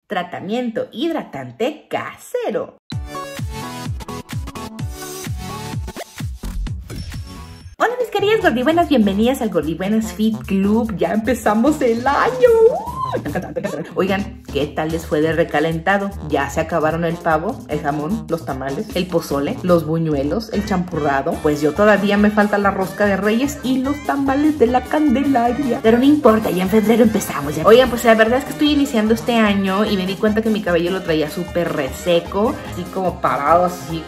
tratamiento hidratante casero. Hola mis queridas gordibuenas, bienvenidas al Gordibuenas Fit Club. Ya empezamos el año. Oigan, ¿qué tal les fue de recalentado? Ya se acabaron el pavo, el jamón, los tamales, el pozole, los buñuelos, el champurrado. Pues yo todavía me falta la rosca de Reyes y los tamales de la Candelaria. Pero no importa, ya en febrero empezamos ya. Oigan, pues la verdad es que estoy iniciando este año y me di cuenta que mi cabello lo traía súper reseco, así como parado, así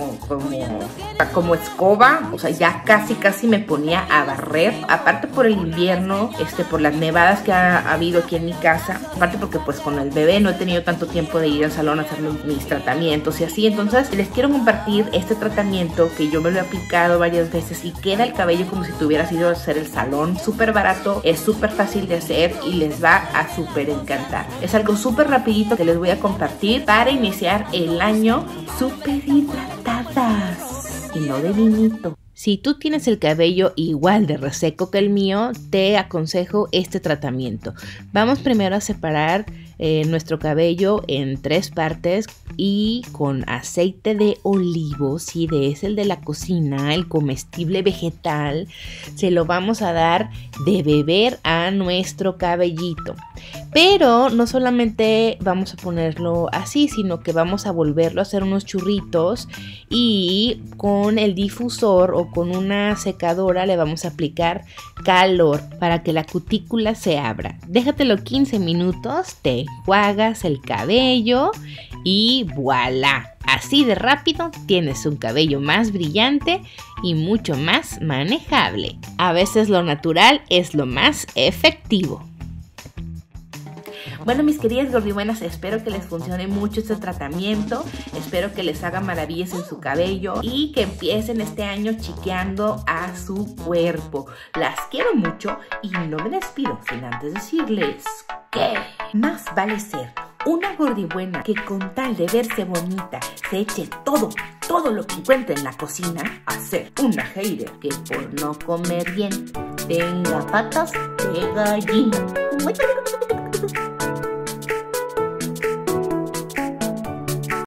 como escoba. O sea, ya casi me ponía a barrer. Aparte por el invierno, por las nevadas que ha habido aquí en mi casa, aparte porque pues con el bebé no he tenido tanto tiempo de ir al salón a hacerme mis tratamientos y así. Entonces les quiero compartir este tratamiento que yo me lo he aplicado varias veces y queda el cabello como si tuvieras ido a hacer el salón. Súper barato, es súper fácil de hacer y les va a súper encantar. Es algo súper rapidito que les voy a compartir para iniciar el año súper hidratadas y no de vinito. Si tú tienes el cabello igual de reseco que el mío, te aconsejo este tratamiento. Vamos primero a separar nuestro cabello en 3 partes y con aceite de olivo, sí, es el de la cocina, el comestible vegetal, se lo vamos a dar de beber a nuestro cabellito. Pero no solamente vamos a ponerlo así, sino que vamos a volverlo a hacer unos churritos y con el difusor o con una secadora le vamos a aplicar calor para que la cutícula se abra. Déjatelo 15 minutos, te enjuagas el cabello y ¡voilá! Así de rápido tienes un cabello más brillante y mucho más manejable. A veces lo natural es lo más efectivo. Bueno, mis queridas gordibuenas, espero que les funcione mucho este tratamiento, espero que les haga maravillas en su cabello y que empiecen este año chiqueando a su cuerpo. Las quiero mucho y no me despido sin antes decirles que más vale ser una gordibuena que con tal de verse bonita se eche todo lo que encuentre en la cocina, a ser una hater que por no comer bien tenga patas de gallina.